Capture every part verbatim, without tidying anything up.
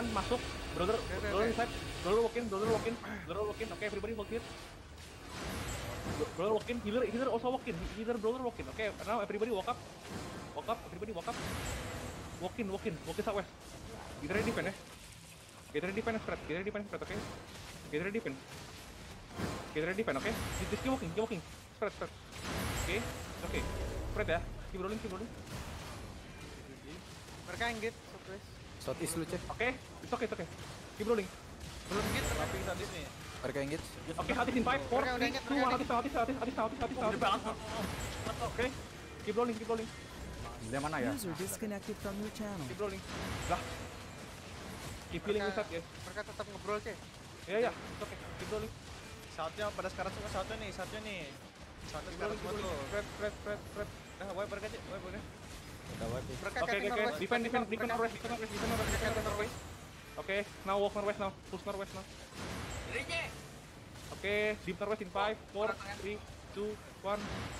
kanan masuk. Brother, brother inside. Brother walk in, brother walk in, brother walk in. Oke, everybody walk in. Brother walk in, healer, healer also walk in. Healer, brother walk in. Oke, now everybody walk up. Walk up, everybody walk up. Walk in, walk in, walk in southwest. Get ready defend ya. Get ready defend spread, get ready defend spread, oke. Get ready defend. Get ready defend, oke. Just keep walking, keep walking. Spread, spread. Oke, oke. Spread ya. Keep rolling, keep rolling. Mereka engage, southwest. Southeast lu cek. Oke, it's okay, it's okay. Keep rolling. Belum engage, tapi tadi nih. Mereka engage. Oke, hatis in five, four, three, two, one, hatis, hatis, hatis, hatis, hatis, hatis, hatis. Oke, keep rolling, keep rolling. Dia mana ya? User disconnected from your channel. Keep rolling. Lah. Keep healing reset ya. Mereka tetap ngebrol, Cek. Iya, iya, it's okay. Keep rolling. Saatnya pada sekarang semua saatnya nih, saatnya nih. Saatnya Keep sekarang rolling, keep semua rolling. tuh. Spread, spread, spread, spread. Dah, wipe mereka, Cek. Wipe udah. Udah wipe. Mereka Oke, oke, oke. Defend, defend, defend northwest, defend northwest, defend northwest, defend northwest. Oke, now walk northwest now. Push northwest now. Oke, deep northwest in five, four, three, two, one.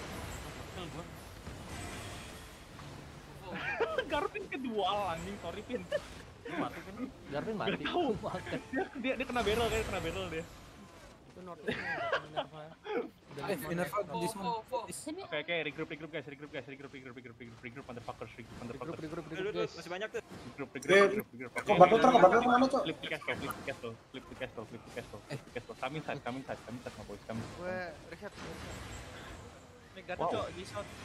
Garvin kedua anjing, sorry Pin. Mati kan? Garvin mati. Gak tahu. Dia, dia dia kena barrel kayak kena barrel dia. Itu Northeast Minerva. Eh, Minerva di sana. Oke, oke, regroup, regroup guys, regroup guys, regroup, regroup, regroup, regroup, regroup, motherfuckers, regroup, motherfuckers. Regroup, regroup, regroup, guys. Masih banyak tuh. Regroup, regroup, regroup, regroup. Kok batu truk, batu truk mana, Cok? Flip the castle, flip the castle, flip the castle, flip the castle, flip the castle. Come inside, come inside, come inside, my boys, come inside. Gue reset. Nih gak Wow. Cok, di shot.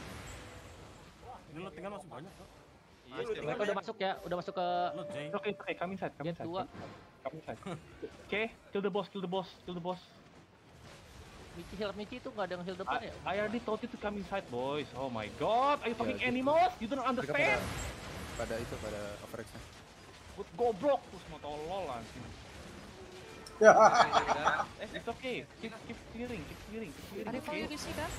Ini lo tinggal masih banyak kok. Iya, Mereka udah masuk ya, udah masuk ke Lo Jay. Oke, oke, come inside, come Gen inside. dua. Come inside. Oke, kill the boss, kill the boss, kill the boss. Michi heal Michi itu nggak ada yang heal depan I, ya? I already told you to come inside, boys. Oh my god, are you fucking animals? You don't Mereka pada, understand? pada itu, pada overexnya. Good goblok, terus mau tolol anjing. Ya. It's okay, keep keep clearing, keep clearing, keep clearing. Arif, Okay? you di sini?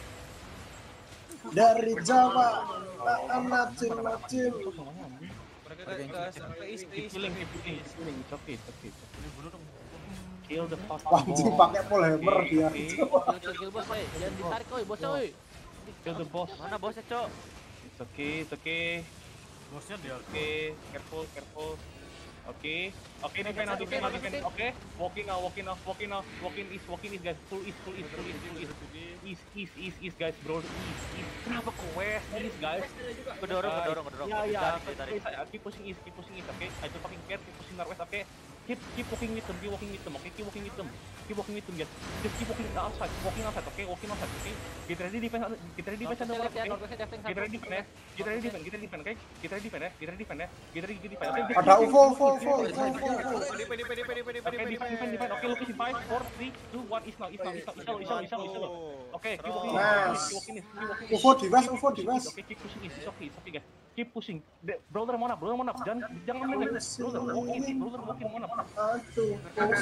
Dari Jawa, tak nacil nacil. Itu semuanya anjing. Mereka Mereka ke engage. ke east, Keep east. clearing, keep clearing, keep clearing. It's okay, it's okay. It's okay. Ini bunuh dong. Kill the fucking Wah, anjing boss. pakai full hammer Okay, dia. okay. Kill kill kill bos, woi. Jangan ditarik, woi, bosnya, woi. Kill the boss. Mana bosnya, Cok? It's okay, it's okay. Bosnya dia. Okay, careful, careful. Okay, okay, defend now, defend now, defend. Okay, walking now, walking now, walking now, walking east, walking east, guys. Full east, full east, full east, full east. East, east, east, east, guys, bro. East, east. Kenapa ke west, east, guys? Kedorong, Uh, kedorong, kedorong. Yeah, yeah. Jangan Okay, ditarik. okay, keep pushing east, keep pushing east. Okay, I don't fucking care. Keep pushing northwest. Okay, keep keep walking with them, keep walking with them. Okay, keep walking with them, keep walking with them, guys. Just keep walking outside, walking outside. Okay, walking outside. Okay, get ready defense, get ready defense on the left. ya, Okay, Northwestnya defense get ready defense. Get ready defense, get ready defense. Okay, get ready defense. Get ready defense. Get ready defense. Okay, Ada U F O, U F O, U F O, U F O, U F O. Pedi, pedi, pedi, pedi, pedi, Okay, pedi, defend, defend, defend. Okay, look in five, four, three, two, one. East now, east now, east now, east now, east now, east now, east now. Okay, keep walking, Nice. keep walking, keep walking. U F O di west, U F O di west. Okay, keep pushing east. It's okay, it's okay, guys. Keep pushing. The, brother, mon up, brother, mon up. Jangan, jangan main, guys. Brother, walk east, brother, walking, mon up. Aduh.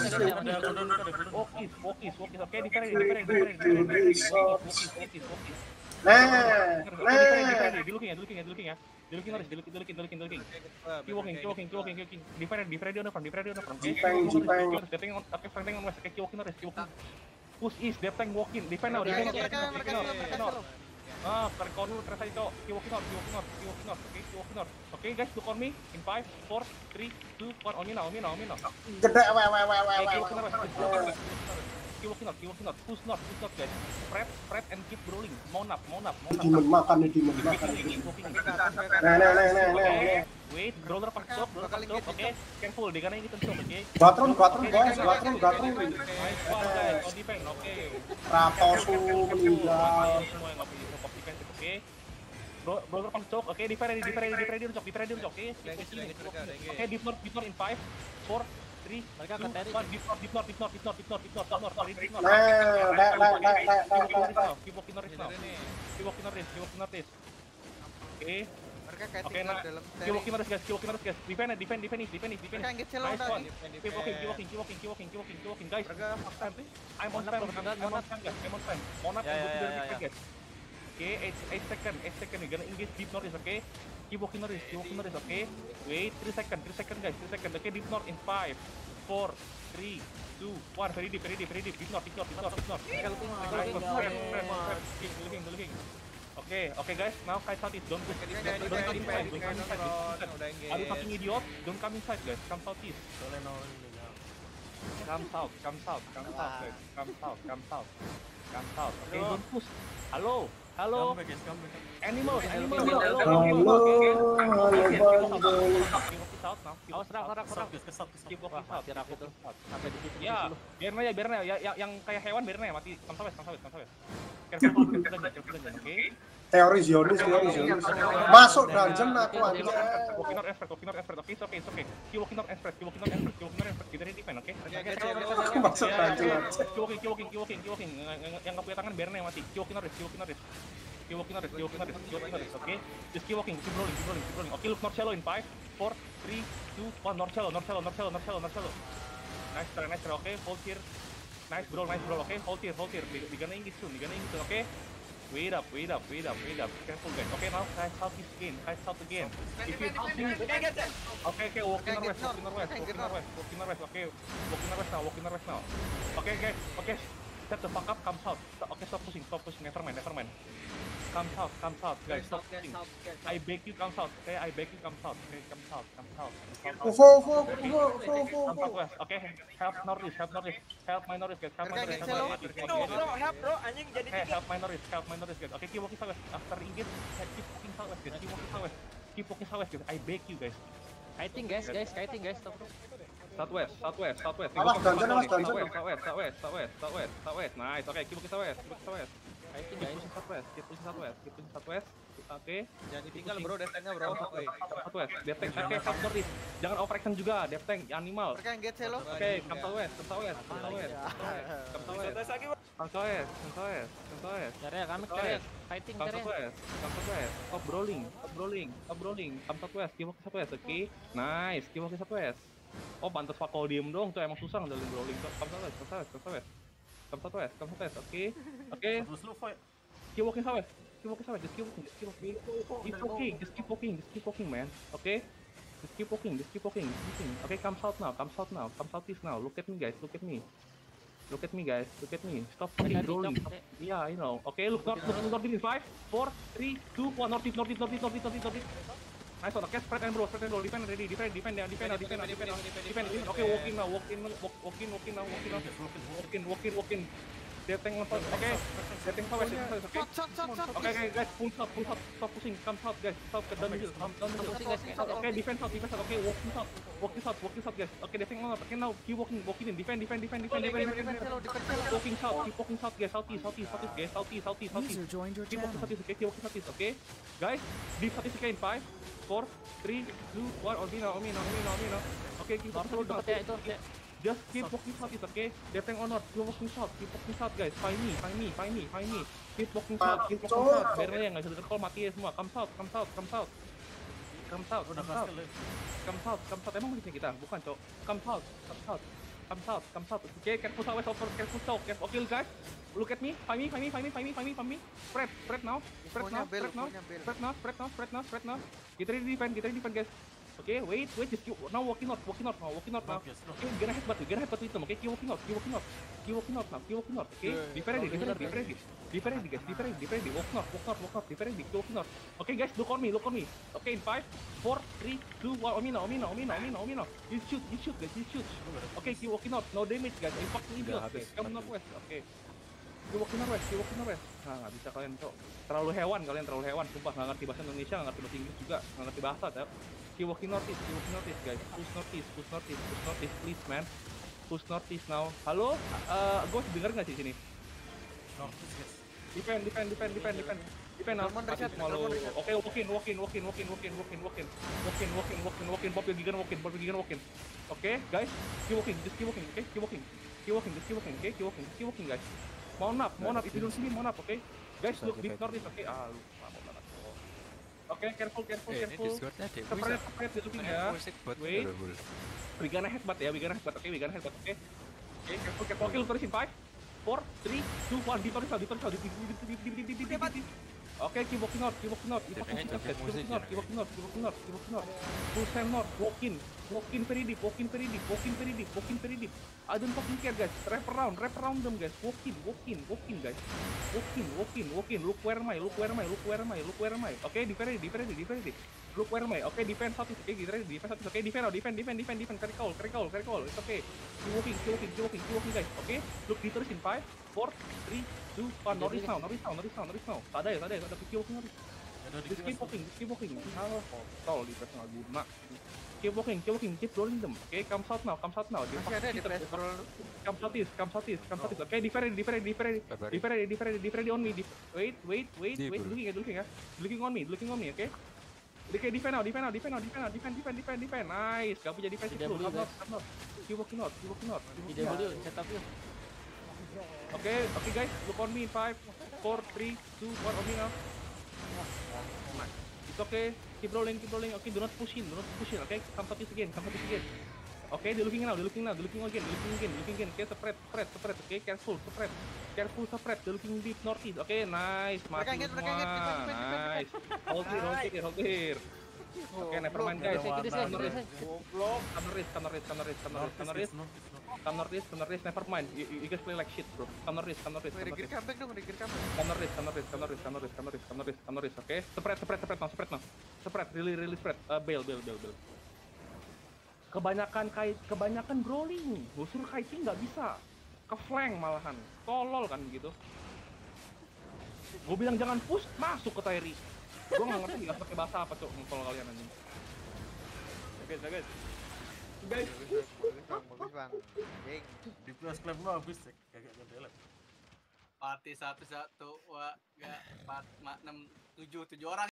Walk east, walk east, walk east. Okay, defend, defend, defend, defend, defend. Walk east, walk east, walk east. Nah, Defend, defend, nah. di looking ya, di looking ya, di looking ya. Di looking harus, di looking, di looking, di looking, di looking. Keep walking, keep walking, keep walking, keep walking. Defend, defend on the front, defend on the front. Okay, Jipang, jipang. Defending on, okay, defending on west. Okay, keep walking harus, keep walking. Push east, defend walking. Defend now, defend now, Mereka, defend now, mereka, defend now, mereka, defend now. Ah, tarik corner terus aja cok. Keep walking out, keep walking out, keep walking out. Okay, keep walking out. Okay guys, look on me in five, four, three, two, one. On me now, on me now, on me now. Gede, weh, weh, weh, weh, Okay, weh. keep walking out, keep walking out. Keep walking out, keep walking out. Push north, push north guys. Spread, spread and keep rolling. Mount up, mount up, mount up. Demon makan nih, demon Keep makan. walking, keep walking. Nah, nah, nah, nah, nah. Okay, wait, brother pak stop, brother pak stop. Okay, careful, dia karena ini tentu, okay. Gatron, gatron, guys, gatron, gatron. Nice one guys, on defense, okay. Ratosu meninggal. Semua yang nggak punya support defense, oke. Bro, brother pang cok, oke, defend ready, defend ready, defend ready, cok, defend ready, cok, oke. Oke, deep north, deep north in five, four, three, Mereka two, akan tarik. one, deep north, deep north, deep north, deep north, deep north, deep north, deep north, sorry, deep north. Nah, nah, nah, nah, nah, nah, nah. Keep walking north now, keep walking north, keep walking north. Oke, Mereka kayak oke, tinggal nah, dalam keep walking north guys, keep walking north guys. Defend, defend, defend, defend, defend. Mereka engage selalu Nice one. tadi. Keep walking, keep walking, keep walking, keep walking, keep walking, keep walking, guys. Mereka fakta nih. I'm on time, I'm on time, guys. I'm on time. Monat Ya, and go ya, to the ya, defense, ya. guys. Okay, eight, eight second, eight second. We're gonna engage deep north, okay? Keep walking north, keep walking north, okay? Wait, three second, three second, guys, three second. Okay, deep north in five, four, three, two, one. Very deep, very deep, very deep. Deep north, deep north, deep north, deep north. Nice, spread, spread, spread. Keep looking, looking. Oke, oke guys, now kite southeast, don't push, don't Defend, don't defend, come inside, defend, don't come defend, inside, Ron. Udah engage. are you fucking idiot? Don't come inside guys, come southeast. Come south, come south, come south guys, come south, come south, come south. Okay, don't push. Halo, halo. Animals, animals. Halo, Halo, halo, bandel. Keep walking south now. Oh, serang, serang, serang. Keep walking south. Mati aku tuh. Sampai di situ. Ya, biarin aja, biarin aja. Ya, yang, yang kayak hewan biarin aja mati. Come south, come south, come south. Careful, careful, careful, careful, oke? Teori Zionis, teori Zionis. Masuk dungeon aku anjir. Walking out effort, walking out effort, oke, it's okay, it's okay. Keep walking out effort, keep walking out effort, keep walking out effort. Kita ini defend, oke? Masuk dungeon. Keep walking, keep walking, keep walking, keep walking. Yang nggak punya tangan biarin aja mati. Keep walking out, keep walking out. Keep walking out, keep walking out, keep walking out, oke? Just keep walking, keep rolling, keep rolling, keep rolling. Oke, look north shallow in five, four, three, two, one. North shallow, north shallow, north shallow, north shallow, north shallow. Nice try, nice try, oke? Hold here. Nice bro, nice bro, oke? Hold here, hold here. We gonna engage soon, we gonna engage soon, oke? Wait up, wait up, wait up, wait up. Careful guys. Okay, now guys south east again. Guys south again. If you okay, okay, walking north west, walking north west, walking north west, walking north west. Okay, walking north west now, walking north west now. Okay, guys. Okay, step the fuck up, come south. Okay, stop pushing, stop pushing. Never mind, never mind. Come south, come south, guys. Stop pushing. I beg you, come south. Okay, I beg you, come south. Okay, come south, come south. Ufo, ufo, ufo, ufo, ufo, Come ufo. southwest. Okay, help northeast, help northeast, help my northeast, guys. Help my northeast. Kerja Help my cancel. northeast. Bro, help bro, anjing jadi Hey, help my northeast, help my northeast, guys. Okay, keep walking southwest. After engage, keep walking southwest, guys. Keep walking southwest. Keep walking southwest, guys. I beg you, guys. Kiting guys, guys, kiting guys. Stop. Southwest, southwest, southwest. Awas, dungeon, awas, dungeon. Southwest, southwest, southwest, southwest, southwest, southwest. Nice. Okay, keep walking southwest, keep walking southwest. Kiting Keep guys. pushing southwest, keep pushing southwest, keep pushing southwest. Okay. jangan ditinggal bro, defense-nya bro. Woi. Southwest, depth tank. Okay, south northeast. Jangan overaction juga, depth tank, animal. Mereka engage selo. Oke, come southwest, come southwest, come southwest, come southwest, come southwest, come southwest, come southwest, come southwest. Cari ya, kami cari ya. Kiting Come cari ya. southwest, come southwest, stop rolling, stop rolling, stop rolling, come southwest, keep walking southwest, oke? Nice, keep walking southwest. Oh, pantas Pak kalau diem dong, tuh emang susah ngendalin rolling. Come southwest, come southwest, come southwest, come southwest, come southwest, oke? Oke, keep walking southwest, keep walking southwest, just keep walking, just keep walking, keep walking, just keep walking, just keep walking, man, oke? Just keep walking, just keep walking, keep walking. Okay, come south now, come south now, come southeast now. Look at me, guys. Look at me. Look at me, guys. Look at me. Stop fucking rolling. Stop. Yeah, I know. Okay, look north, look north in five, four, three, two, one. North, north, north, north, north, north, north. Nice one. Okay, spread and bro, spread and bro. Defend ready, defend, defend, defend, defend, defend, defend, defend, defend. Okay, walk in now, walk in, walk, walk in, walk in now, walk in now, walk in, walk in, walk in. Deteng nonton, oke. Deteng south, oke. Oke, oke, guys, pull south, pull south, stop pushing, come south, guys, south ke down hill, down down hill. Oke, defend south, defend south, oke, walking south, walking south, walking south, guys. Oke, deteng nonton, oke, now keep walking, walking in, defend, defend, defend, defend, defend, defend, defend. Walking south, keep walking south, guys, southeast, southeast, southeast, guys, southeast, southeast, southeast. User joined your Keep walking channel. southeast, okay, keep walking southeast, okay. Guys, deep southeast again, five, four, three, two, one. Omina, Omina, Omina, Omina. Oke, keep walking North south, deket ya itu. just keep walking south, it's okay? Defend on north, keep walking south, keep walking south, guys. Find me, find me, find me, find me. Keep walking south, keep walking south. Biar aja nggak bisa denger mati ya semua. Come south, come south, come south. Come south, come south. Come south, come south. Emang musuhnya kita? Bukan, cok. Come south, come south. Come south, come south. Okay, careful south, west, south, careful south. Careful. Okay, guys. Look at me. Find me, find me, find me, find me, find me, find me. Spread, spread now. Spread now, spread now. Spread now, spread now, spread now, spread now. Get ready to defend, get ready to defend, guys. Okay, wait, wait, just keep, now walking north, walking north now, walking north now. Okay, we're gonna headbutt, we're gonna headbutt with them, okay? Keep walking north, keep walking north, keep walking north now, keep walking north, okay? Be ready, be ready, be ready, be ready, guys, be ready, be ready, walk north, walk north, walk north, be ready, keep walking north. Okay, guys, look on me, look on me. Okay, in five, four, three, two, one, Omina, Omina, Omina, Omina, Omina. You shoot, you shoot, guys, you shoot. Okay, keep walking north, no damage, guys, you fucking idiot, okay? Come northwest, okay? Keep walking northwest, keep walking northwest. Nah, nggak bisa kalian, cok. Terlalu hewan, kalian terlalu hewan, sumpah, nggak ngerti bahasa Indonesia, nggak ngerti bahasa Inggris juga, nggak ngerti bahasa, ya. Keep walking northeast, keep walking northeast, guys. Push northeast, push northeast, push northeast, please, man. Push northeast now. Halo, uh, gue denger nggak sih sini? Defend, defend, defend, defend, defend. Defend now. Oke, walk in, walk in, walk in, walk in, walk in, walk in, walk in, walk in, walk in, walk in, walk in. Bob yang gigan walk in, Bob yang gigan walk in. Oke, guys, keep walking, just keep walking, okay? Keep walking, keep walking, just keep walking, okay? Keep walking, just keep walking, guys. Mount up, mount up. If you don't see me, mount up, okay? Guys, look deep northeast, okay? Ah, lu lama banget. Oke, careful, careful, careful. Separate, separate, you're looking ya. Wait. We gonna headbutt ya, we gonna headbutt, okay? We gonna headbutt, okay? Okay, careful, careful. Okay, look terus in five, four, three, two, one. Deep northeast, deep northeast, deep, deep, deep, deep, deep, deep, deep, deep, deep. Okay, keep walking north, keep walking north. Keep walking north, guys. Keep walking north, keep walking north, keep walking north, keep walking north. Full send north, walk in. Walk in very deep, walk in very deep, walk in very deep, walk in very deep. I don't fucking care guys. Wrap around, wrap around them guys. Walk in, walk in, walk in guys. Walk in, walk in, walk in. Look where am I? Look where am I? Look where am I? Look where am I? Okay, defend ready, defend ready, defend ready. Look where am I? Okay, defend southeast. Okay, get ready, defend southeast. Okay, defend now, defend, defend, defend, defend. Carry call, carry call, carry call. It's okay. Keep walking, keep walking, keep walking, keep walking guys. Okay, look detours in five, four, three, two, one. Notice now, notice now, notice now, notice now. Tak ada ya, tak ada ya, tak ada. Keep walking, notice. Just keep walking, just keep walking. Salah, kontol di personal guna. Keep walking, keep walking, keep rolling them. Okay, come south now, come south now. Masih ada di press roll. Come southeast, come southeast, come southeast. Okay, defend, defend, defend, defend, defend, defend on me. Wait, wait, wait, wait. Looking ya, looking ya. Looking on me, looking on me. Okay. Okay, defend now, defend now, defend now, defend now, defend, defend, defend, defend. Nice. Gak punya defensive Tidak dulu. boleh, Come guys. out, come out. Keep walking out, keep walking out. keep Tidak walking out. boleh, setup yuk. Okay, okay guys, look on me in five, four, three, two, one. On me now. It's okay. Keep rolling, keep rolling. Okay, do not push in, do not push in. Okay, come southeast again, come southeast again. Okay, they're looking now, they're looking now, they're looking again, they're looking again, they're looking again. Okay, spread, spread, spread. Okay, careful, spread. Careful, spread. They're looking deep northeast. Okay, nice. Mereka Mati ingat, mereka ingat. semua. Defend, defend, defend, Nice. Hold here, hold here, hold here. Okay, never mind guys. Saya kira saya, Counter kira risk, saya. counter risk, counter risk, counter risk, counter risk, counter risk. Counter risk, counter risk. Never mind. You, you you guys play like shit, bro. Counter risk, counter risk, counter Rigir risk. comeback dong, rigir comeback. Counter risk, counter risk, counter risk, counter risk, counter risk, counter risk, counter risk. Okay, spread, spread, spread now, spread now. Spread, really, really spread. Uh, bail, bail, bail, bail. Kebanyakan kait, kebanyakan brawling. Gue suruh kiting nggak bisa. Ke flank malahan. Tolol kan gitu. Gue bilang jangan push, masuk ke Tyree. Gue nggak ngerti nggak pakai bahasa apa cok kalau kalian anjing. Bagus, bagus. Guys, Bagus, bagus, bang, bagus, bang. Anjing. Di plus club lu habis kagak ganti Party satu satu, wah, ya, empat, enam, tujuh, tujuh orang.